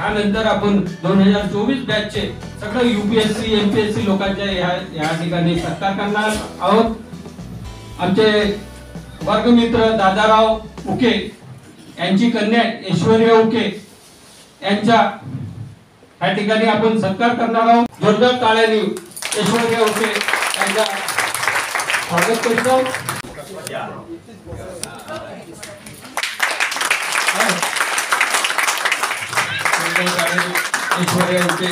त्यानंतर आपण 2024 बॅचचे सगळं UPSC MPSC लोकांच्या या ठिकाणी सत्कार करणार आहोत। आमचे वर्गमित्र दादाराव उके यांची कन्या ऐश्वर्या उके यांच्या या ठिकाणी आपण सत्कार करणार आहोत। जोरदार टाळ्यांनी ऐश्वर्या उके यांचा स्वागत करतो। ऐश्वर्या उके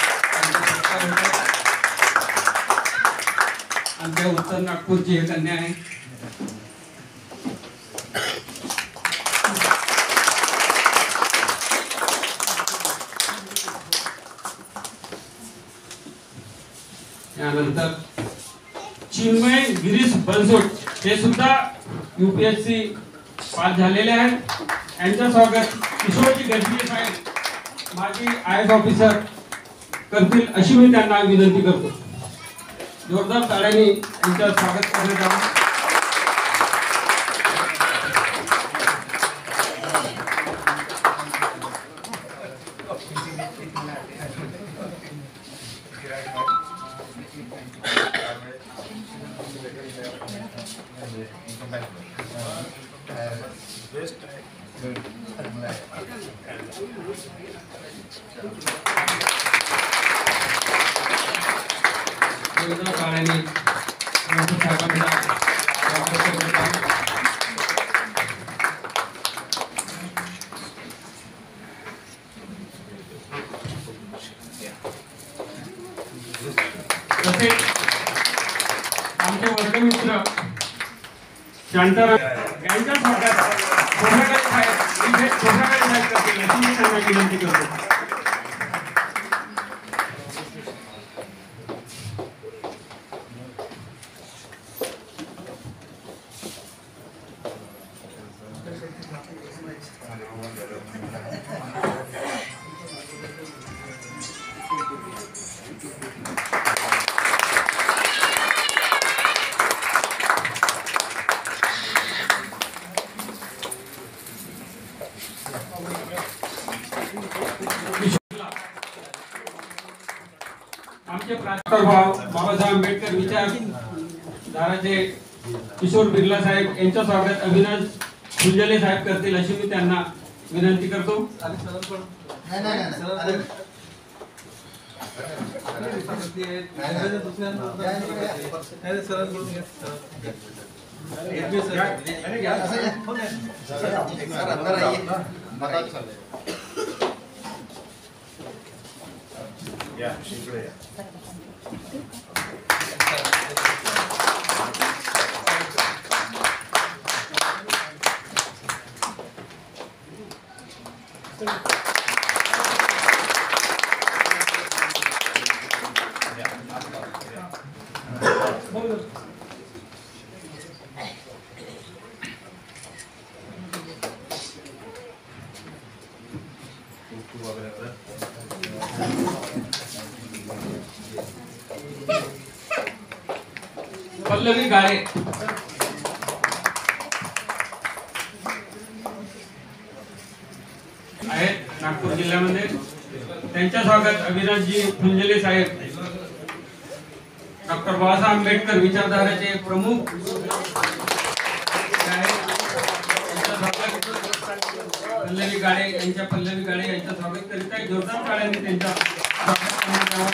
आमच्या उत्तर नागपूरची एक कन्या आहे। त्यानंतर चिन्मय गिरीश बनसोड हे सुद्धा UPSC पास झालेले आहेत। यांचं स्वागत किशोरजी गजबी साहेब माजी IAS ऑफिसर करतील अशी मी त्यांना विनंती करतो। जोरदार टाळ्यांनी यांचं स्वागत करण्यात आलं। आमचे वर्गमित्र शांताराम यांच्या स्वागत कोठागळे साहेब करतील अशी मी त्यांना विनंती करतो। आमचे डॉक्टर बाबासाहेब आंबेडकर विचारधाराचे किशोर बिर्ला साहेब यांचं स्वागत अविनाश फुलझले साहेब करतील अशी मी त्यांना विनंती करतो। पल्लवी गाळे आहेत नागपूर जिल्ह्यामध्ये, त्यांच्या स्वागत अविनाशजी फुलझले साहेब डॉक्टर बाबासाहेब आंबेडकर विचारधाराचे प्रमुख पल्लवी गाळे यांच्या स्वागत करीत आहे। जोरदार टाळ्यांनी त्यांचा स्वागत करण्यात यावं।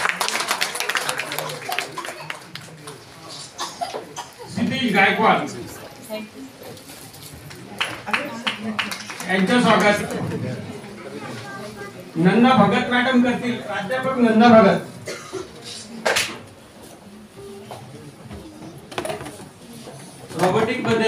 गायकवाड यांचं स्वागत नंदा भगत मॅडम करतील। प्राध्यापक नंदा भगत रोबोटिक मध्ये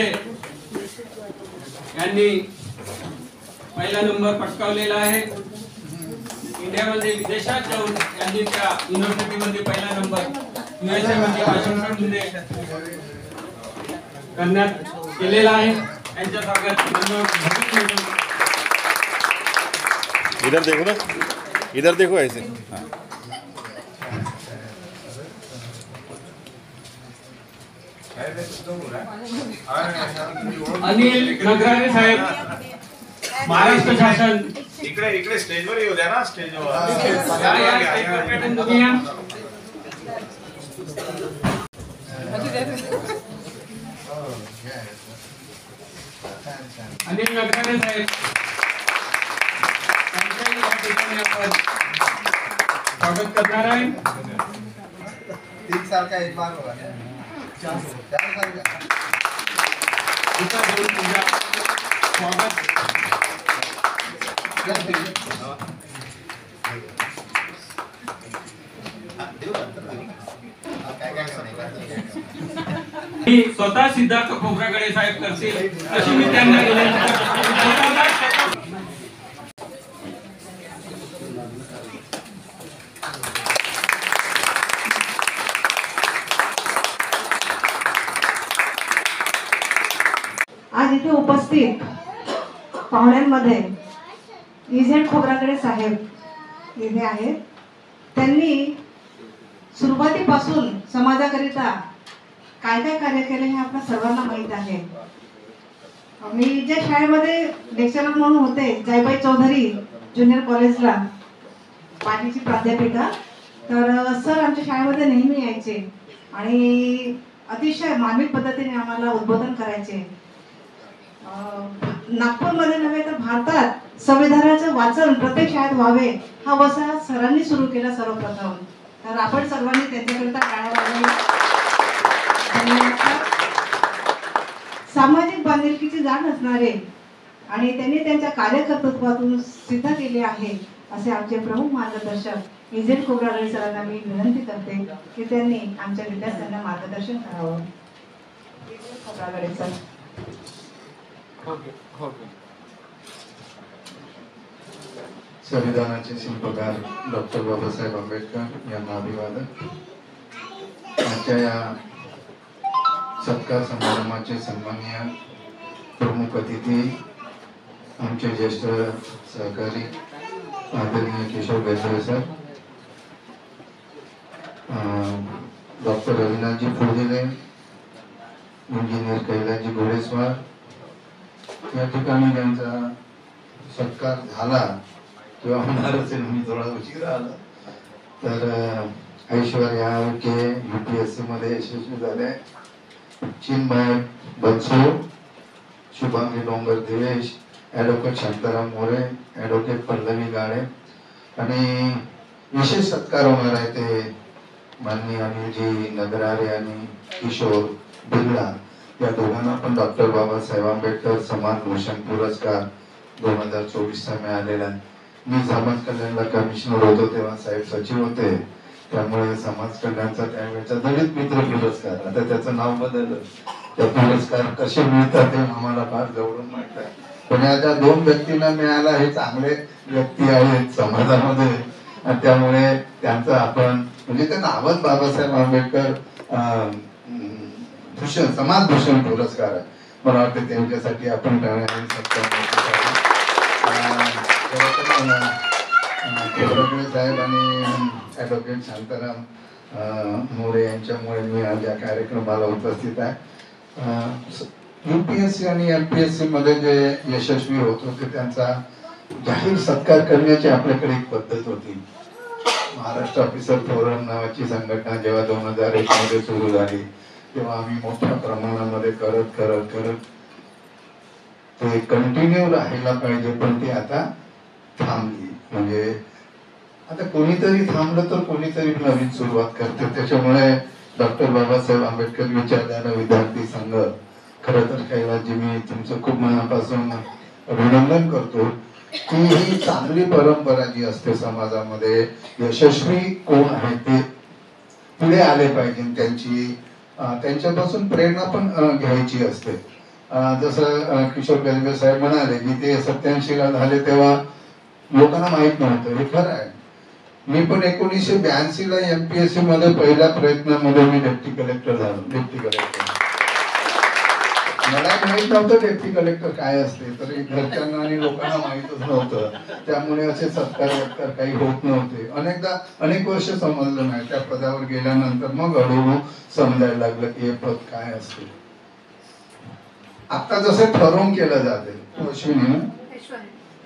यांनी पहिला नंबर पटकावलेला आहे। इंडियामध्ये विदेशात जाऊन यांनी त्या युनिव्हर्सिटीमध्ये पहिला नंबर USA मध्ये वॉशिंग्टनमध्ये करण्यात केलेला आहे। यांच्या स्वागत इधर देखो ना, इधर देखो ऐसे। अनिल नगराळे साहेब महाराष्ट्र शासन इकडे स्टेजवर येऊ द्या ना, स्टेजवर अनिल नगराणे साहेब त्यांच्याही या ठिकाणी आपण स्वागत करणार आहे. इथं बोलून तुमच्या स्वागत मी स्वतः सिद्धार्थ खोब्रागडे साहेब करतील अशी मी त्यांना विनंती करतो. आज इथे उपस्थित पाहुण्यांमध्ये इझेड खोब्रागडे साहेब इथे आहेत. त्यांनी सुरुवातीपासून समाजाकरिता काय काय कार्य केले हे आपल्या सर्वांना माहीत आहे. मी ज्या शाळेमध्ये लेक्चरर म्हणून होते, जयबाई चौधरी ज्युनियर कॉलेजला पाटीची प्राध्यापिका, तर सर आमच्या शाळेमध्ये नेहमी यायचे आणि अतिशय मार्मिक पद्धतीने आम्हाला उद्बोधन करायचे. नागपूरमध्ये नव्हे तर भारतात संविधानाचं वाचन प्रत्येक शाळेत व्हावे हा वसा सरांनी सुरू केला सर्वप्रथम. तर आपण सर्वांनी त्यांच्याकरिता टाळ्या वाजवल्या. सामाजिक बांधिलकीची जाण असणारे आणि त्यांनी त्यांच्या कार्यकर्तृत्वातून सिद्ध केले आहे असे आमचे प्रमुख मार्गदर्शक इझेड खोब्रागडे सरांना मी विनंती करते की त्यांनी आमच्या विद्यार्थ्यांना मार्गदर्शन करावं. E Z Khobragade sir. संविधानाचे शिल्पकार डॉक्टर बाबासाहेब आंबेडकर यांना अभिवादन. आजच्या या सत्कार समारंभाचे सन्माननीय प्रमुख अतिथी आमचे ज्येष्ठ सहकारी आदरणीय Kishore Gajare sir, doctor Ravinathji Phuldile, engineer Kailasji Ghodeswar, या ठिकाणी त्यांचा सत्कार झाला किंवा होणार असेल, मी थोडा उशीर आला, तर ऐश्वर्या के UPSC मध्ये यशस्वी झाले, चिन्मय बनसो, शुभांगी डोंगर दिवेश, ॲडव्होकेट शांताराम मोरे, ॲडव्होकेट पल्लवी गाडे आणि विशेष सत्कार होणार आहे ते माननीय अनिलजी नगरारे आणि किशोर बिर्ला, या दोघांना पण डॉक्टर बाबासाहेब आंबेडकर समाज भूषण पुरस्कार 2024 मिळालेला. मी समाज कल्याणला कमिशनर होतो तेव्हा साहेब सचिव होते, त्यामुळे समाज कल्याणचा त्यावेळेचा दलित मित्र पुरस्कार, आता त्याचं नाव बदललं, त्या पुरस्कार कसे मिळतात ते आम्हाला फार जवळून माहित आहे. पण या ज्या दोन व्यक्तींना मिळाला हे चांगले व्यक्ती आहेत समाजामध्ये आणि त्यामुळे त्यांचं आपण म्हणजे ते नावच बाबासाहेब आंबेडकर भूषण समाज भूषण पुरस्कार आहे. मला वाटतं त्यांच्यासाठी आपण खोब्रागडे साहेब आणि ॲडव्होकेट शांताराम मोरे यांच्यामुळे मी आज या कार्यक्रमाला उपस्थित आहे. UPSC आणि MPSC मध्ये जे यशस्वी होत होते त्यांचा जाहीर सत्कार करण्याची आपल्याकडे एक पद्धत होती. महाराष्ट्र ऑफिसर फोरम नावाची संघटना जेव्हा 2001 मध्ये सुरू झाली तेव्हा आम्ही मोठ्या प्रमाणामध्ये करत ते कंटिन्यू राहायला पाहिजे, पण ते आता थांबली. म्हणजे आता कोणीतरी थांबलं तर कोणीतरी नवीन सुरुवात करते. त्याच्यामुळे डॉक्टर बाबासाहेब आंबेडकर विचारधारा विद्यार्थी संघ, खरं तर कैलासजी मी तुमचं खूप मनापासून अभिनंदन करतो की ही चांगली परंपरा जी असते समाजामध्ये, यशस्वी कोण आहे ते पुढे आले पाहिजे, त्यांच्यापासून प्रेरणा पण घ्यायची असते. जसं किशोर गजबे साहेब म्हणाले की ते 87 ला झाले तेव्हा लोकांना माहित नव्हतं, हे खरं आहे. मी पण 1982 ला MPSC मध्ये पहिल्या प्रयत्नामध्ये मी डेप्टी कलेक्टर झालो. डेप्टी कलेक्टर मला माहित नव्हतं डेप्टी कलेक्टर काय असते, तर घरच्यांना आणि लोकांना माहितच नव्हतं, त्यामुळे असे सत्कार काही होत नव्हते. अनेक वर्ष समजलं नाही. त्या पदावर गेल्यानंतर मग हळूहळू समजायला लागलं की हे पद काय असते. आता जसं ठरवून केलं जाते, अश्विनी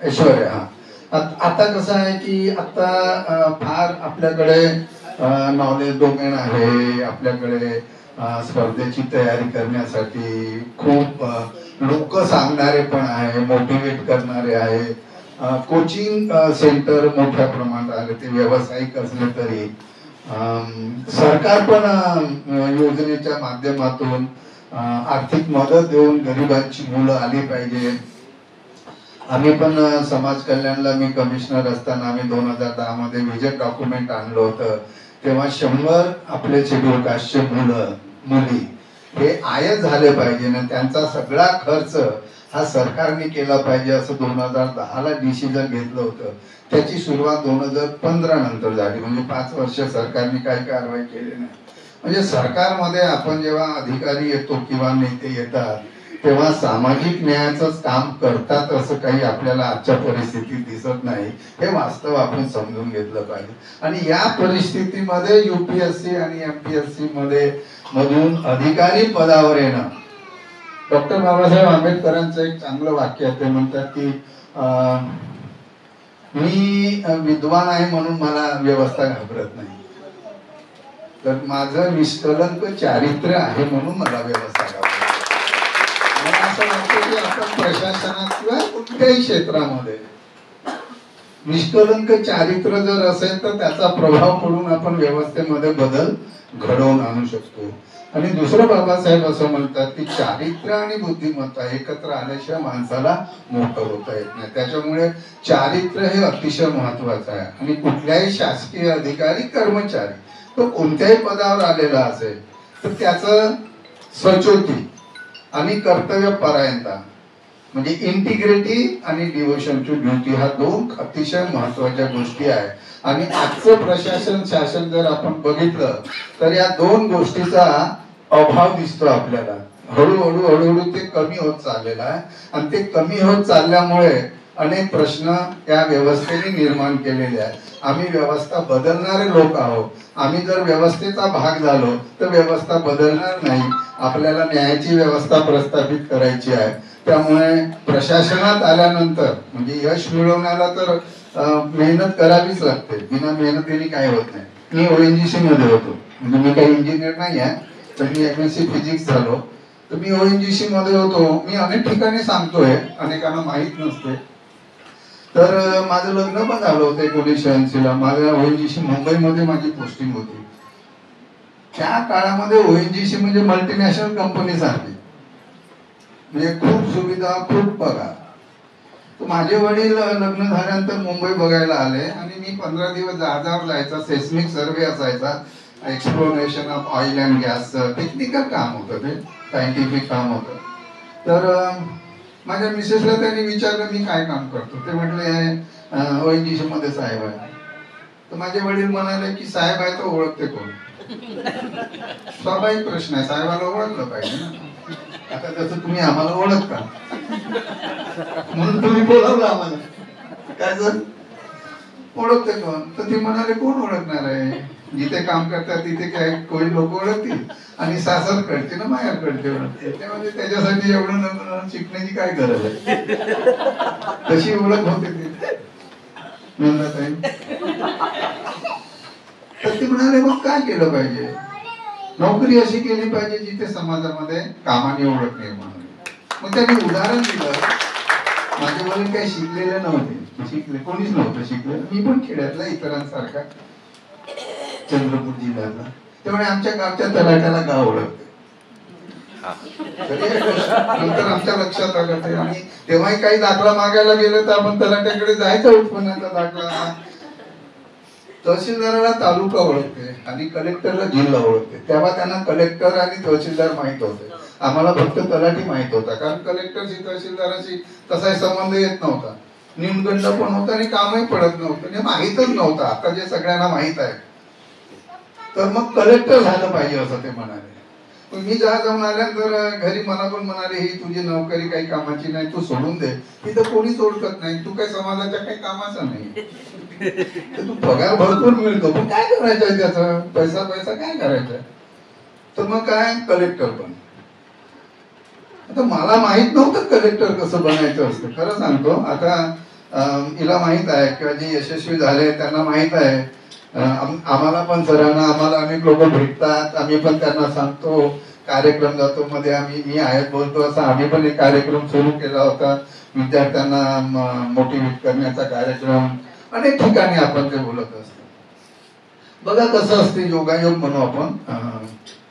ऐश्वर्या, हा. आता कसं आहे की आता फार आपल्याकडे नॉलेज डोमेन आहे, आपल्याकडे स्पर्धेची तयारी करण्यासाठी खूप लोक सांगणारे पण आहे, मोटिवेट करणारे आहे, कोचिंग सेंटर मोठ्या प्रमाणात आले, ते व्यावसायिक असले तरी सरकार पण योजनेच्या माध्यमातून आर्थिक मदत देऊन गरिबांची मुलं आली पाहिजे. आम्ही पण समाज कल्याणला मी कमिशनर असताना आम्ही 2010 मध्ये विजन डॉक्युमेंट आणलं होतं. तेव्हा 100 आपले शेड्यूल कास्टचे मुलं मुली हे आयत झाले पाहिजे ना, त्यांचा सगळा खर्च हा सरकारने केला पाहिजे असं 2010 ला डिसिजन घेतलं होतं. त्याची सुरुवात 2015 नंतर झाली, म्हणजे 5 वर्ष सरकारने काही कारवाई केली नाही. म्हणजे सरकारमध्ये आपण जेव्हा अधिकारी येतो किंवा नेते येतात तेव्हा सामाजिक न्यायाचंच काम करतात असं काही आपल्याला आजच्या परिस्थितीत दिसत नाही. हे वास्तव आपण समजून घेतलं पाहिजे. आणि या परिस्थितीमध्ये UPSC आणि MPSC मधून अधिकारी पदावर येणं, डॉक्टर बाबासाहेब आंबेडकरांचं एक चांगलं वाक्य आहे. ते म्हणतात की मी विद्वान आहे म्हणून मला व्यवस्था घाबरत नाही, तर माझं निष्कलंक चारित्र्य आहे म्हणून मला व्यवस्था घाबरत. मला असं वाटतं की आपण प्रशासनात किंवा कुठल्याही क्षेत्रामध्ये निष्कलंक चारित्र्य जर असेल तर त्याचा प्रभाव पडून आपण व्यवस्थेमध्ये बदल घडवून आणू शकतो. आणि दुसरं बाबासाहेब असं म्हणतात की चारित्र्य आणि बुद्धिमत्ता एकत्र आल्याशिवाय माणसाला मोठं होता येत नाही. त्याच्यामुळे चारित्र्य हे अतिशय महत्वाचं आहे. आणि कुठल्याही शासकीय अधिकारी कर्मचारी तो कोणत्याही पदावर आलेला असेल तर त्याचं सचोटी आणि कर्तव्यपरायणता म्हणजे इंटिग्रिटी आणि डिव्होशन टू ड्युटी ह्या 2 अतिशय महत्वाच्या गोष्टी आहेत. आणि आजचं प्रशासन शासन जर आपण बघितलं तर या 2 गोष्टीचा अभाव दिसतो आपल्याला. हळूहळू ते कमी होत चाललेला आहे. आणि ते कमी होत चालल्यामुळे अनेक प्रश्न या व्यवस्थेने निर्माण केलेले आहेत. आम्ही व्यवस्था बदलणारे लोक आहोत. आम्ही जर व्यवस्थेचा भाग झालो तर व्यवस्था बदलणार नाही. आपल्याला न्यायाची व्यवस्था प्रस्थापित करायची आहे. त्यामुळे प्रशासनात आल्यानंतर म्हणजे यश मिळवण्याला तर मेहनत करावीच लागते. बिना मेहनतीने काय होत नाही. मी ONGC मध्ये होतो, म्हणजे मी काही इंजिनियर नाही आहे, तर मी MSc फिजिक्स झालो. तर मी ONGC मध्ये होतो. मी अनेक ठिकाणी सांगतोय, अनेकांना माहित नसते. तर माझं लग्न पण झालं होतं 1986 ला. माझ्या ONGC मुंबईमध्ये माझी पोस्टिंग होती. त्या काळामध्ये ONGC म्हणजे मल्टीनॅशनल कंपनी सारखी, म्हणजे खूप सुविधा, खूप पगार. माझे वडील लग्न झाल्यानंतर मुंबई बघायला आले आणि मी 15 दिवस जहाजावर जायचा. सेस्मिक सर्वे असायचा, exploration of oil and gas, technical काम होतं, ते सायंटिफिक काम होतं. तर माझ्या मिसेसला त्यांनी विचारलं मी काय काम करतो. ते म्हटले ONGC मध्ये साहेब आहे. तर माझे वडील म्हणाले की साहेब आहे तर ओळखते कोण. स्वाभाविक प्रश्न आहे, साहेबाला ओळखलं पाहिजे ना. आता जसं तुम्ही आम्हाला ओळखता म्हणून तुम्ही बोलावलं आम्हाला, काय जर ओळखते कोण. तर ते म्हणाले कोण ओळखणार आहे, जिथे काम करतात तिथे काय कोणी लोक ओळखतील आणि सासर कळते ना माहेर कळते ओळखते. ते म्हणजे त्याच्यासाठी एवढं शिकण्याची काय गरज आहे. तशी ओळख होते ते नंदाताई. तर ते म्हणाले मग काय केलं पाहिजे. नोकरी अशी केली पाहिजे जिथे समाजामध्ये कामाने ओळख निर्माण होईल. मग त्यांनी उदाहरण दिलं. माझे वडील काही शिकलेले नव्हते, शिकले कोणीच नव्हतं शिकलेलं. मी पण खेड्यातला इतरांसारखा चंद्रपूर जिल्ह्यातला. त्यामुळे आमच्या गावच्या तलाट्याला गाव ओळखते. नंतर आमच्या लक्षात आलं ते. आणि तेव्हाही काही दाखला मागायला गेलं तर आपण तलाट्याकडे जायचं, उत्पन्नाचा दाखला. तहसीलदाराला तालुका ओळखते आणि कलेक्टरला जिल्हा ओळखते. तेव्हा त्यांना कलेक्टर आणि तहसीलदार माहित होते. आम्हाला फक्त तलाठी माहित होता, कारण कलेक्टरशी तहसीलदाराशी तसा संबंध येत नव्हता. न्यूनगंड पण होता आणि कामही पडत नव्हतं, हे माहीतच नव्हतं. आता जे सगळ्यांना माहित आहे. तर मग कलेक्टर झालं पाहिजे असं ते म्हणाले. मी जाऊन आल्यानंतर घरी मला पण म्हणाले ही तुझी नोकरी काही कामाची नाही, तू सोडून दे. तिथं कोणीच ओळखत नाही, तू काही समाजाच्या काही कामाचा नाही. तू पगार भरपूर मिळतो पण काय करायचंय त्याचा पैसा काय करायचंय. तर मग काय कलेक्टर पण. आता मला माहित नव्हतं कलेक्टर कसं बनायचं असतं, खरं सांगतो. आता हिला माहीत आहे किंवा जे यशस्वी झाले त्यांना माहीत आहे. आम्हाला पण सरांना आम्हाला अनेक लोक भेटतात, आम्ही पण त्यांना सांगतो, कार्यक्रम जातो मध्ये मी आयत बोलतो असा आम्ही पण एक कार्यक्रम सुरू केला होता, विद्यार्थ्यांना मोटिवेट करण्याचा कार्यक्रम. अनेक ठिकाणी आपण ते बोलत असतो. बघा कसं असते, योगायोग म्हणू आपण.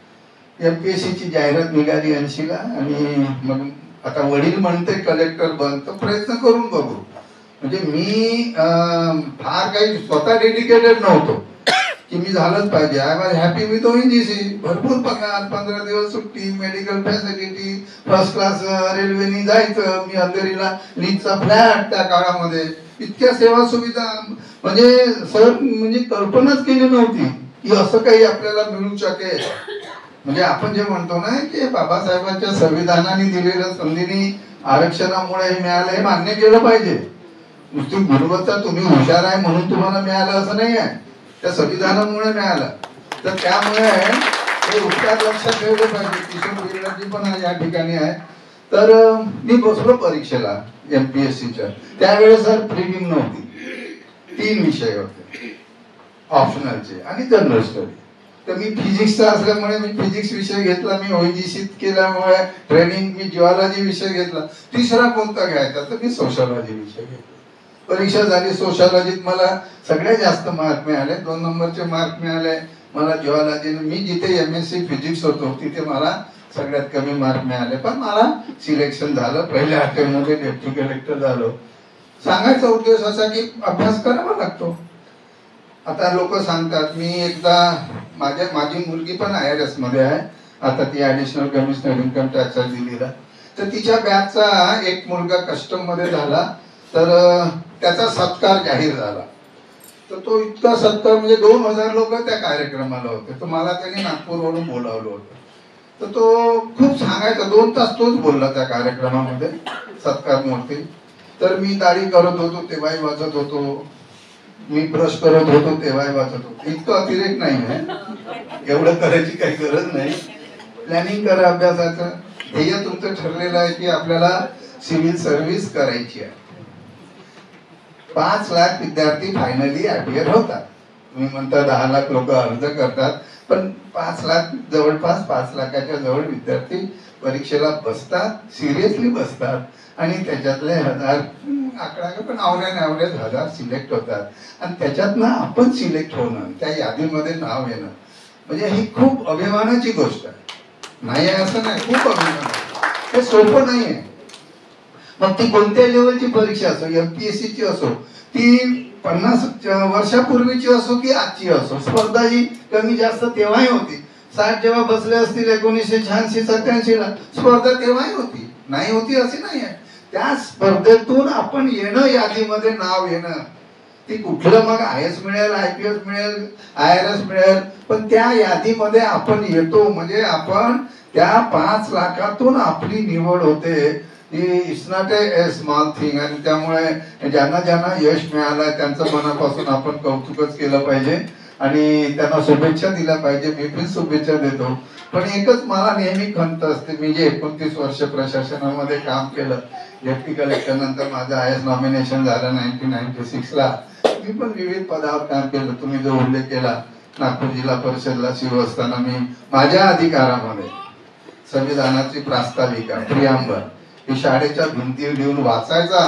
MPSC ची जाहिरात निघाली 80ला आणि मग आता वडील म्हणते कलेक्टर बन, तर प्रयत्न करून बघू. म्हणजे मी फार काही स्वतः डेडिकेटेड नव्हतो की मी झालंच पाहिजे. I was happy with ONGC. भरपूर पगार, 15 दिवस सुट्टी, मेडिकल फॅसिलिटी, फर्स्ट क्लास रेल्वेनी जायचं. मी अंधेरीला लीजचा फ्लॅट त्या काळामध्ये, इतक्या सेवा सुविधा. म्हणजे सर म्हणजे कल्पनाच केली नव्हती की असं काही आपल्याला मिळू शकेल. म्हणजे आपण जे म्हणतो ना की बाबासाहेबांच्या संविधानाने दिलेल्या संधीनी आरक्षणामुळे हे मिळालं, हे मान्य केलं पाहिजे. नुसती गुणवत्ता तुम्ही हुशार आहे म्हणून तुम्हाला मिळालं असं नाही आहे, त्या संविधानामुळे मिळालं. तर त्यामुळे हे उपचार लक्षात ठेवले पाहिजे. किशोर बिर्लाजी पण या ठिकाणी आहे. तर मी बसलो परीक्षेला MPSCच्या. त्यावेळेस सर प्रिलिम नव्हती, 3 विषय होते ऑप्शनलचे आणि जनरल स्टडी. तर मी फिजिक्सचा असल्यामुळे मी फिजिक्स विषय घेतला. मी ONGC केल्यामुळे ट्रेनिंग मी जिओलॉजी विषय घेतला. तिसरा कोणता घ्यायचा तर मी सोशॉलॉजी विषय घेतला. परीक्षा झाली सोशॉलॉजीत, मला सगळ्यात जास्त मार्क मिळाले, 2 नंबरचे मार्क मिळाले मला जिओलॉजी. मी जिथे MSc फिजिक्स होतो तिथे मला सगळ्यात कमी मार्क मिळाले, पण मला सिलेक्शन झालं. पहिल्या अटेम्प्टमध्ये डेप्युटी कलेक्टर झालो. सांगायचा उद्देश असा की अभ्यास करावा लागतो. आता लोक सांगतात, मी एकदा माझी मुलगी पण IRS मध्ये आहे, आता ती ऍडिशनल कमिशनर इन्कम टॅक्सचा दिल्लीला. तर तिच्या बॅचचा एक मुलगा कस्टम मध्ये झाला, तर त्याचा सत्कार जाहीर झाला. तर तो इतका सत्कार म्हणजे 2000 लोक त्या कार्यक्रमाला होते. तर मला त्याने नागपूरवरून बोलावलं होतं. तर तो खूप सांगायचा, 2 तास तोच बोलला त्या कार्यक्रमामध्ये सत्कार मूर्ती. तर मी दाढी करत होतो तेव्हाही वाचत होतो, मी ब्रश करत होतो तेव्हाही वाचत होतो. इतकं अतिरेक नाही आहे, एवढं करायची काही गरज नाही. प्लॅनिंग करा अभ्यासाचं. ध्येय तुमचं ठरलेलं आहे की आपल्याला सिव्हिल सर्व्हिस करायची आहे. 5 लाख विद्यार्थी फायनली अपियर होतात. तुम्ही म्हणता 10 लाख लोक अर्ज करतात, पण 5 लाख, जवळपास 5 लाखाच्या जवळ विद्यार्थी परीक्षेला बसतात, सिरियसली बसतात. आणि त्याच्यातले 1000 आकडा पण ॲव्हरेज 1000 सिलेक्ट होतात. आणि त्याच्यातनं आपण सिलेक्ट होणं, त्या यादीमध्ये नाव येणं, म्हणजे ही खूप अभिमानाची गोष्ट आहे. नाही आहे असं नाही, खूप अभिमान आहे. हे सोपं नाही आहे. मग ती कोणत्या लेवलची परीक्षा असो, MPSC ची असो, ती 50 वर्षापूर्वीची असो की आजची असो, स्पर्धा ही कमी जास्त तेव्हाही होती. 60 जेव्हा बसले असतील 1986-87 ला, स्पर्धा तेव्हाही होती, नाही होती असे नाही आहे. त्या स्पर्धेतून आपण येणं, यादीमध्ये नाव येणं, ती कुठलं मग IAS मिळेल, IPS मिळेल, IRS मिळेल, पण त्या यादीमध्ये आपण येतो म्हणजे आपण त्या 5 लाखातून आपली निवड होते. It's not a small thing. आणि त्यामुळे ज्यांना ज्यांना यश मिळालं त्यांचं मनापासून आपण कौतुकच केलं पाहिजे आणि त्यांना शुभेच्छा दिल्या पाहिजे. मी पण शुभेच्छा देतो. पण एकच मला नेहमी खंत असते, मी जे 29 वर्ष प्रशासनामध्ये काम केलं, डेप्युटी कलेक्टर नंतर माझं IAS नॉमिनेशन झालं 1996 ला. मी पण विविध पदावर काम केलं. तुम्ही जो उल्लेख केला, नागपूर जिल्हा परिषदला शिव असताना मी माझ्या अधिकारामध्ये संविधानाची प्रास्ताविका, प्रियांबल, ही शाळेच्या भिंतीवर लिहून वाचायचा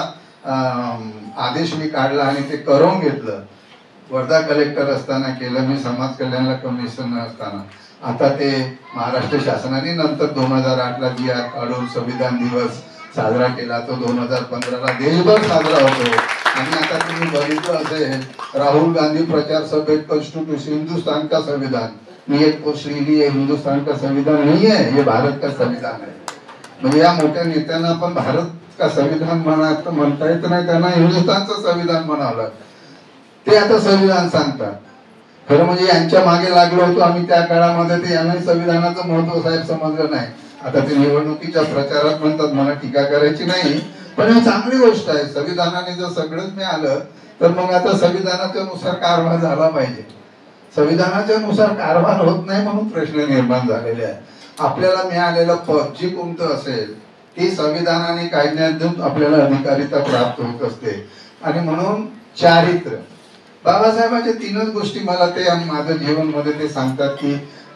आदेश मी काढला आणि ते करून घेतलं. वर्धा कलेक्टर असताना केलं मी, समाज कल्याणला कमिशनर असताना. आता ते महाराष्ट्र शासनाने नंतर 2008 ला GR काढून संविधान दिवस साजरा केला. तो 2015 ला देशभर साजरा होतो. आणि आता तुम्ही बघितलं असेल, राहुल गांधी प्रचार सभेत कॉन्स्टिट्यूशन, हिंदुस्तान का संविधान, मी एक पोस्ट लिहिली है, हिंदुस्तान का संविधान नहीं है, ये भारत का संविधान है. म्हणजे या मोठ्या नेत्यांना आपण भारत का संविधान म्हणता येत नाही, त्यांना हिंदुस्थानचं संविधान म्हणावं. ते आता संविधान सांगतात. खरं म्हणजे यांच्या मागे लागलो होतो आम्ही त्या काळामध्ये, ते यांनाही संविधानाचं महत्व साहेब समजलं नाही. आता ते निवडणुकीच्या प्रचारात म्हणतात, मला टीका करायची नाही, पण ही चांगली गोष्ट आहे. संविधानाने जर सगळंच मिळालं तर मग आता संविधानाच्या नुसार कारभार झाला पाहिजे. संविधानाच्या नुसार कारभार होत नाही म्हणून प्रश्न निर्माण झालेले आहे. आपल्याला मिळालेलं पद जे कोणतं असेल ते संविधानाने काढण्यातून आपल्याला अधिकारिता प्राप्त होत असते. आणि म्हणून चारित्र्य. बाबासाहेबांच्या तीनच गोष्टी मला ते माझं जीवनमध्ये ते सांगतात की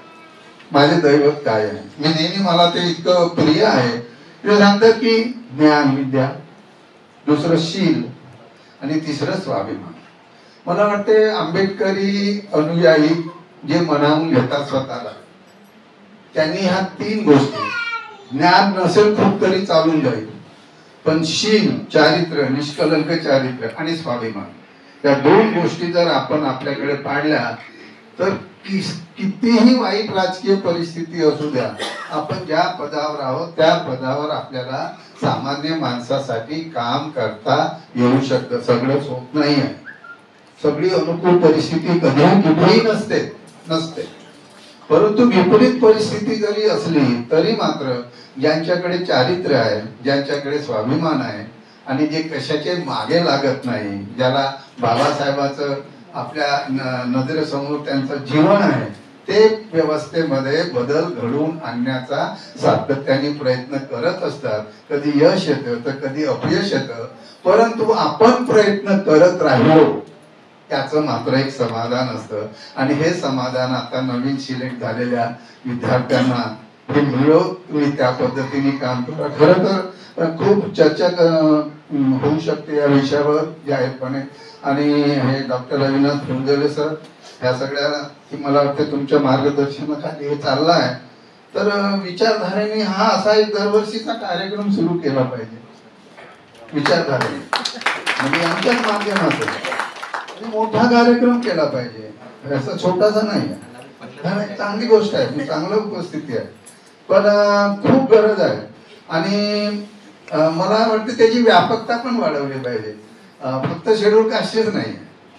माझे दैवत काय आहे. मी नेहमी मला ते इतकं प्रिय आहे. ते सांगतात की ज्ञान विद्या, दुसरं शील आणि तिसरं स्वाभिमान. मला वाटते आंबेडकरी अनुयायी जे मनावून घेतात स्वतःला, त्यांनी ह्या तीन गोष्टी, ज्ञान नसेल खूप तरी चालून जाईल, पण शील, चारित्र्य, निष्कलंक चारित्र्य आणि स्वाभिमान, या दोन गोष्टी जर आपण आपल्याकडे पाडल्या तर कितीही वाईट राजकीय परिस्थिती असू द्या, आपण ज्या पदावर आहोत त्या पदावर आपल्याला सामान्य माणसासाठी काम करता येऊ शकतं. सगळंच होत नाही आहे, सगळी अनुकूल परिस्थिती कधीही कुठेही नसते. परंतु विपरीत परिस्थिती जरी असली तरी मात्र ज्यांच्याकडे चारित्र्य आहे, ज्यांच्याकडे स्वाभिमान आहे आणि जे कशाचे मागे लागत नाही, ज्याला बाबासाहेबांचं आपल्या नजरेसमोर त्यांचं जीवन आहे, ते व्यवस्थेमध्ये बदल घडवून आणण्याचा सातत्याने प्रयत्न करत असतात. कधी यश येतं तर कधी अपयश येतं, परंतु आपण प्रयत्न करत राहिलो त्याचं मात्र एक समाधान असतं. आणि हे समाधान आता नवीन सिलेक्ट झालेल्या विद्यार्थ्यांना हे मिळो, तुम्ही त्या पद्धतीने काम करा. खरं तर खूप चर्चा होऊ शकते या विषयावर जाहीरपणे. आणि हे डॉक्टर अविनाश फुलझेले सर ह्या सगळ्या की मला वाटतं तुमच्या मार्गदर्शनाखाली हे चाललं आहे. तर विचारधारेने हा असा एक दरवर्षीचा कार्यक्रम सुरू केला पाहिजे. विचारधारेने म्हणजे आमच्याच माध्यमातून मोठा कार्यक्रम केला पाहिजे, असं छोटासा नाही आहे. चांगली गोष्ट आहे, चांगलं उपस्थिती आहे, पण खूप गरज आहे. आणि मला वाटतं त्याची व्यापकता पण वाढवली पाहिजे. फक्त शेड्यूल कास्टच नाही,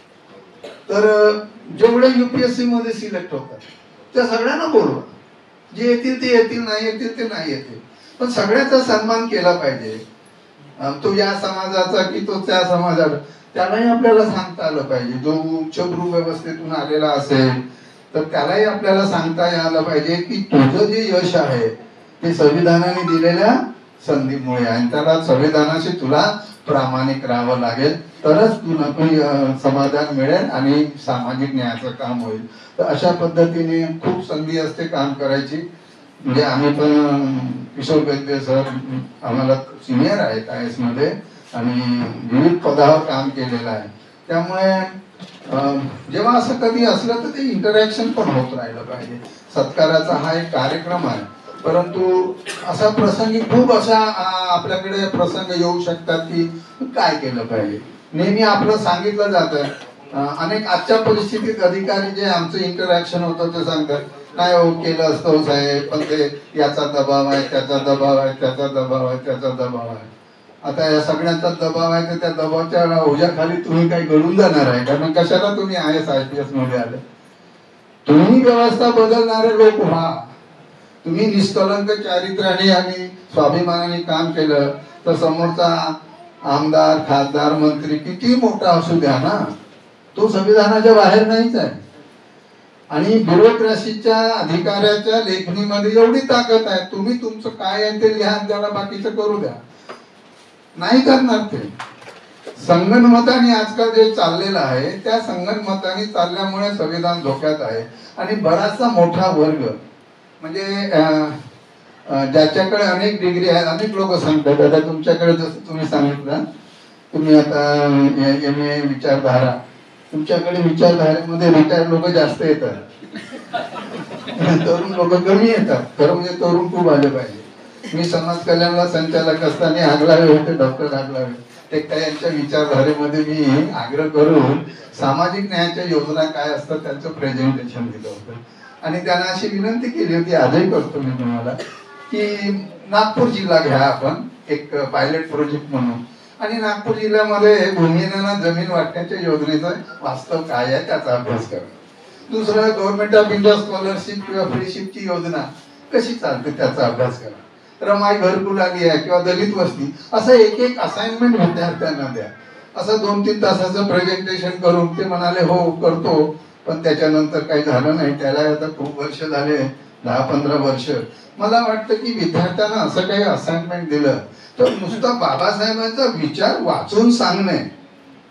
तर जेवढे UPSC मध्ये सिलेक्ट होतात त्या सगळ्यांना बोलवा. जे येतील ते येतील, नाही येतील ते नाही येतील, पण सगळ्याचा सन्मान केला पाहिजे. तो या समाजाचा की तो त्या समाजाचा, त्यालाही आपल्याला सांगता आलं पाहिजे. जो उच्चभ्रू व्यवस्थेतून आलेला असेल तर त्यालाही आपल्याला सांगता आलं पाहिजे की तुझं जे यश आहे ते संविधानाने दिलेल्या संधीमुळे आहे, आणि त्याला संविधानाशी तुला प्रामाणिक राहावं लागेल, तरच तुला समाधान मिळेल आणि सामाजिक न्यायाचं काम होईल. तर अशा पद्धतीने खूप संधी असते काम करायची. म्हणजे आम्ही पण किशोर वैद्य सर आम्हाला सिनियर आहेत IAS मध्ये आणि विविध पदावर काम केलेलं आहे. त्यामुळे जेव्हा असं कधी असलं तर ते इंटरॅक्शन पण होत राहिलं पाहिजे. सत्काराचा हा एक कार्यक्रम आहे, परंतु असा प्रसंगी खूप अशा आपल्याकडे प्रसंग येऊ शकतात की काय केलं पाहिजे. नेहमी आपलं सांगितलं जातं, अनेक आजच्या परिस्थितीत अधिकारी जे आमचं इंटरॅक्शन होतं ते सांगतात नाही हो केलं असतं साहेब, पण ते याचा दबाव आहे, त्याचा दबाव आहे, त्याचा दबाव आहे, त्याचा दबाव आहे. आता या सगळ्यांचा दबाव आहे तर त्या दबावाच्या ओझ्याखाली तुम्ही काही घडून जाणार आहे, कारण कशाला तुम्ही IAS IPS मध्ये आले. तुम्ही व्यवस्था बदलणारे लोक व्हा. तुम्ही निष्कलंक चारित्र्याने आणि स्वाभिमानाने काम केलं तर समोरचा आमदार, खासदार, मंत्री किती मोठा असू द्या ना, तो संविधानाच्या बाहेर नाहीच आहे. आणि ब्युरोक्रॅसीच्या अधिकाऱ्याच्या लेखणीमध्ये एवढी ताकद आहे, तुम्ही तुमचं काय आहे ते लिहा, त्याला बाकीचं करू द्या. नाही करणार ते. संगणमताने आजकाल जे चाललेलं आहे त्या संगणमताने चालल्यामुळे संविधान धोक्यात आहे. आणि बराचसा मोठा वर्ग म्हणजे ज्याच्याकडे अनेक डिग्री आहेत, अनेक लोक सांगतात आता तुमच्याकडे जसं तुम्ही सांगितलं, तुम्ही आता MA विचारधारा, तुमच्याकडे विचारधारेमध्ये रिटायर्ड लोक जास्त येतात, तरुण लोक कमी येतात. खरं म्हणजे तरुण खूप आले पाहिजे. मी समाज कल्याणला संचालक असताना आगलावे होते, डॉक्टर आगलावे, ते काय यांच्या विचारधारेमध्ये मी आग्रह करून सामाजिक न्यायाच्या योजना काय असतात त्यांचं प्रेझेंटेशन दिलं होतं. आणि त्यांना अशी विनंती केली होती, आजही करतो मी तुम्हाला, की नागपूर जिल्हा घ्या आपण एक पायलट प्रोजेक्ट म्हणून, आणि नागपूर जिल्ह्यामध्ये भूमिहीनांना जमीन वाटण्याच्या योजनेचं वास्तव काय आहे त्याचा अभ्यास करा. दुसरं गव्हर्नमेंट ऑफ इंडिया स्कॉलरशिप किंवा फ्रीशिपची योजना कशी चालते त्याचा अभ्यास करा. रमाई घरकुल आली आहे किंवा दलित वस्ती, असं एक एक असाइनमेंट विद्यार्थ्यांना द्या. असं 2-3 तासाचं प्रेझेंटेशन करून ते म्हणाले हो करतो, पण त्याच्यानंतर काही झालं नाही. त्याला आता खूप वर्ष झाले, 10-15 वर्ष. मला वाटतं की विद्यार्थ्यांना असं काही असाइनमेंट दिलं तर नुसतं बाबासाहेबांचा विचार वाचून सांगणे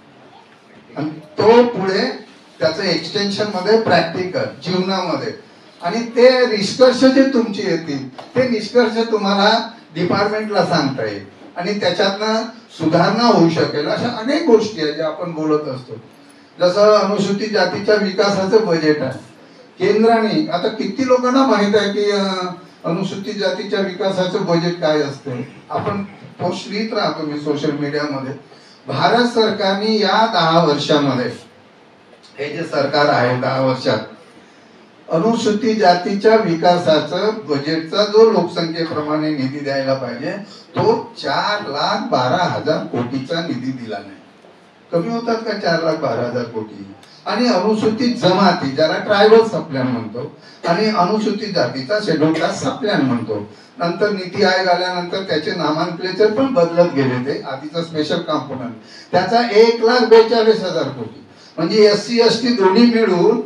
तो पुढे त्याचं एक्सटेन्शन मध्ये प्रॅक्टिकल जीवनामध्ये, आणि ते निष्कर्ष जे तुमचे येतील ते निष्कर्ष तुम्हाला डिपार्टमेंटला सांगता येईल आणि त्याच्यातनं सुधारणा होऊ शकेल. अशा अनेक गोष्टी आहेत ज्या आपण बोलत असतो. जसं अनुसूचित जातीच्या विकासाचं बजेट आहे केंद्राने. आता किती लोकांना माहित आहे की अनुसूचित जातीच्या विकासाचं बजेट काय असतं? आपण पोस्ट लिहित राहतो मी सोशल मीडियामध्ये. भारत सरकारने या 10 वर्षामध्ये, हे जे सरकार आहे 10 वर्षात, अनुसूचित जातीच्या विकासाचं बजेटचा जो लोकसंख्येप्रमाणे निधी द्यायला पाहिजे तो 4,12,000 कोटीचा निधी दिला नाही. कमी होतात का 4,12,000 कोटी? आणि अनुसूचित जमाती, ज्याला ट्रायबल सप्लॅन म्हणतो, आणि अनुसूचित जातीचा शेड्यूल कास्ट सप्लॅन म्हणतो. नंतर नीती आयोग आल्यानंतर त्याचे नामांकन पण बदलत गेले. ते आधीचा स्पेशल कॉम्पोनंट त्याचा 1,42,000 कोटी, म्हणजे SC ST दोन्ही मिळून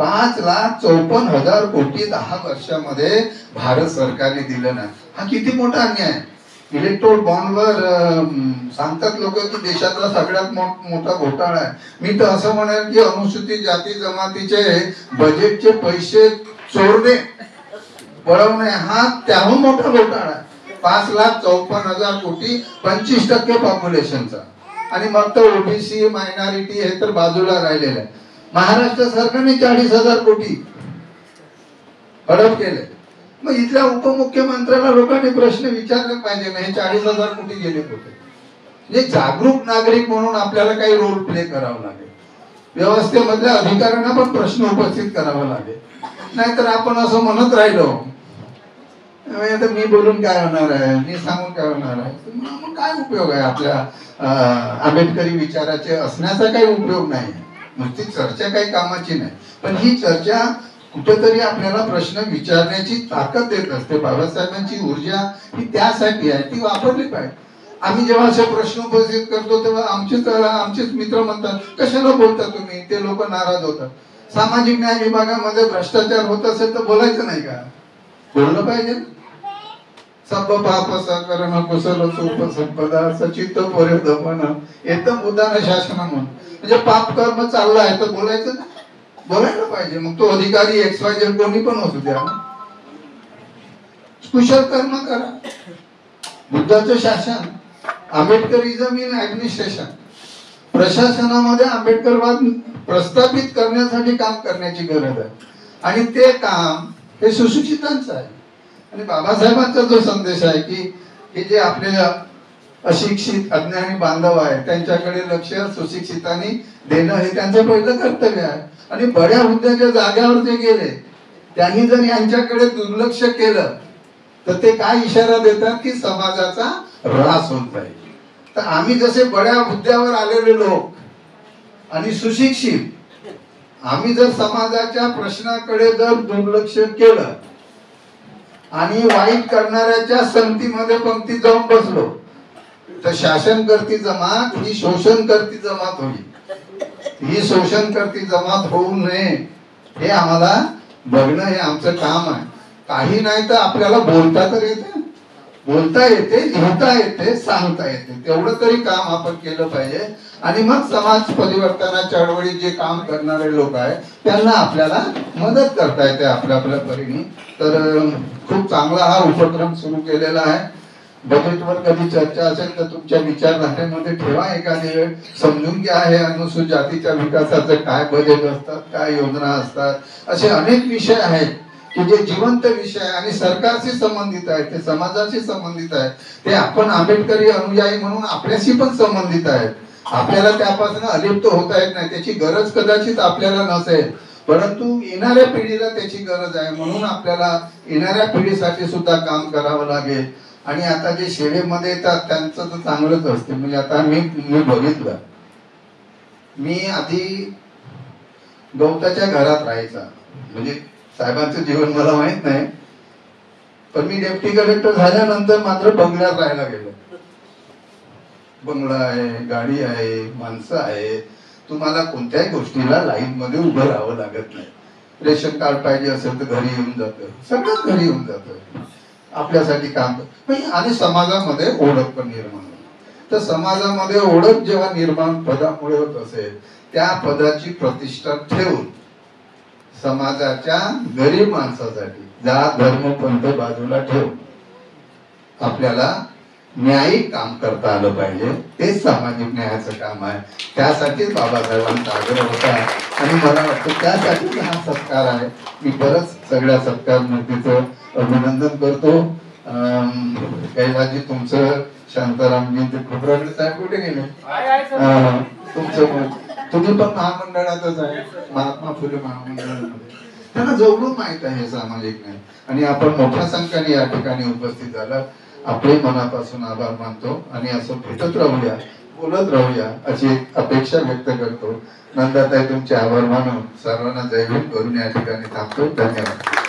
5,54,000 कोटी 10 वर्षामध्ये भारत सरकारने दिलं ना. हा किती मोठा अन्याय आहे. इलेक्ट्रोल बॉन्डवर सांगतात लोक की देशातला सगळ्यात मोठा घोटाळा आहे. मी तर असं म्हणेन की अनुसूचित जाती जमातीचे बजेटचे पैसे चोरणे पळवणे हा त्याहून मोठा घोटाळा आहे. 5,54,000 कोटी 25% पॉप्युलेशनचा. आणि मग तर ओबीसी मायनॉरिटी हे तर बाजूला राहिलेलं आहे. महाराष्ट्र सरकारने 40,000 कोटी हडप केले. मग इथल्या उपमुख्यमंत्र्याला लोकांनी प्रश्न विचारले पाहिजे ना, हे 40,000 कोटी गेले कुठे? म्हणजे जागरूक नागरिक म्हणून आपल्याला काही रोल प्ले करावा लागेल. व्यवस्थेमधल्या अधिकाऱ्यांना पण प्रश्न उपस्थित करावा लागेल. नाहीतर आपण असं म्हणत राहिलो आता मी बोलून काय होणार आहे, मी सांगून काय होणार आहे, मग काय उपयोग आहे? आपल्या आंबेडकरी विचाराचे असण्याचा काही उपयोग नाही. नुसती चर्चा काही कामाची नाही. पण ही चर्चा कुठेतरी आपल्याला प्रश्न विचारण्याची ताकद देत असते. बाबासाहेबांची ऊर्जा ही त्यासाठी आहे, ती वापरली पाहिजे. आम्ही जेव्हा असे प्रश्न उपस्थित करतो तेव्हा आमचेच मित्र म्हणतात कशाला बोलता तुम्ही, ते लोक नाराज होतात. सामाजिक न्याय विभागामध्ये भ्रष्टाचार होत असेल तर बोलायचं नाही का? बोललं पाहिजे. सब पाप सकरण कुशल उपसंपदा सचित परिदपन एकदम उदाहरण शासन म्हणून, म्हणजे पाप कर्म चाललं आहे तर बोलायचं ना, बोलायला पाहिजे. मग तो अधिकारी XYZ कोणी पण असू द्या, कुशल कर्म करा. बुद्धाचं शासन, आंबेडकरिझम इन ऍडमिनिस्ट्रेशन, प्रशासनामध्ये आंबेडकरवाद प्रस्थापित करण्यासाठी काम करण्याची गरज आहे. आणि ते काम हे सुशिक्षितांचं आहे. आणि बाबासाहेबांचा जो संदेश आहे की हे जे आपले अशिक्षित अज्ञानी बांधव आहे त्यांच्याकडे लक्ष सुशिक्षितांनी देणं हे त्यांचं पहिलं कर्तव्य आहे. आणि बड्या हुद्द्याच्या जाग्यावर जे गेले त्यांनी जर यांच्याकडे दुर्लक्ष केलं तर ते काय इशारा देतात की समाजाचा ऱ्हास होत जाईल. तर आम्ही जसे बड्या हुद्द्यावर आलेले लोक आणि सुशिक्षित, आम्ही जर समाजाच्या प्रश्नाकडे जर दुर्लक्ष केलं आणि वाईट करणाऱ्याच्या संगतीमध्ये पंक्तीत जाऊन बसलो तर शासन करती जमात ही शोषण करती जमात होईल. ही शोषण करती जमात होऊ नये हे आम्हाला बघणं हे आमचं काम आहे. काही नाही तर आपल्याला बोलता तर येते, बोलता येते, लिहिता येते, सांगता येते. तेवढं तरी काम आपण केलं पाहिजे. आणि मग समाज परिवर्तनाच्या चळवळीत जे काम करणारे लोक आहेत त्यांना आपल्याला मदत करता येते आपल्या परीने. तर खूप चांगला हा उपक्रम सुरू केलेला आहे. बजेटवर कधी चर्चा असेल तर तुमच्या विचारधारेमध्ये ठेवा. एखादी वेळ समजून घ्या हे अनुसूचित जातीच्या विकासाचे काय बजेट असतात, काय योजना असतात. असे अनेक विषय आहेत की जे जिवंत विषय आणि सरकारशी संबंधित आहेत, ते समाजाशी संबंधित आहेत, ते आपण आंबेडकरी अनुयायी म्हणून आपल्याशी पण संबंधित आहेत. आपल्याला त्यापासून अलिप्त होता येत नाही. त्याची गरज कदाचित आपल्याला नसेल, परंतु येणाऱ्या पिढीला त्याची गरज आहे. म्हणून आपल्याला येणाऱ्या पिढीसाठी सुद्धा काम करावं लागेल. आणि आता जे शेवेमध्ये येतात त्यांचं तर चांगलंच असते. म्हणजे आता मी बघितलं, मी आधी गवताच्या घरात राहायचा. म्हणजे साहेबांचं जीवन मला माहित नाही, पण मी डेप्टी कलेक्टर झाल्यानंतर मात्र बंगल्यात राहायला गेलो. बंगला आहे, गाडी आहे, माणसं आहे. तुम्हाला कोणत्याही गोष्टीला लाईन मध्ये उभं राहावं लागत नाही. रेशन कार्ड पाहिजे असेल तर घरी येऊन जातं, सगळंच घरी येऊन जातं. आपल्यासाठी काम आणि समाजामध्ये ओळख पण निर्माण होते. तर समाजामध्ये ओळख जेव्हा निर्माण पदामुळे होत असेल, त्या पदाची प्रतिष्ठा ठेवून समाजाच्या गरीब माणसासाठी जात धर्म पंथ बाजूला ठेवून आपल्याला न्यायिक काम करता आलं पाहिजे. तेच सामाजिक न्यायाचं काम आहे. त्यासाठीच बाबासाहेबांचा आग्रह होता आणि मला वाटतं त्यासाठीच हा सत्कार आहे. मी परत सगळ्या सत्कार मूर्तीचं अभिनंदन करतो. कैलाजी तुमचं, शांतारामजी, ते खोबरागडे साहेब कुठे गेले? तुमचं तुम्ही पण महामंडळातच आहे, महात्मा फुले महामंडळामध्ये. त्यांना जवळून माहित आहे हे सामाजिक न्याय. आणि आपण मोठ्या संख्येने या ठिकाणी उपस्थित झाला, आपले मनापासून आभार मानतो आणि असं भेटत राहूया, बोलत राहूया अशी अपेक्षा व्यक्त करतो. नंदाताई तुमचे आभार मानून सर्वांना जय भीम करून या ठिकाणी थांबतो. धन्यवाद.